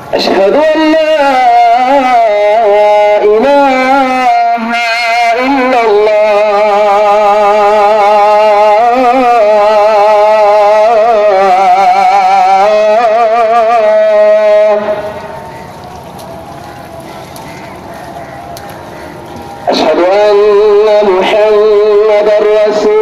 أشهد أن لا إله إلا الله. أشهد أن محمدا رسول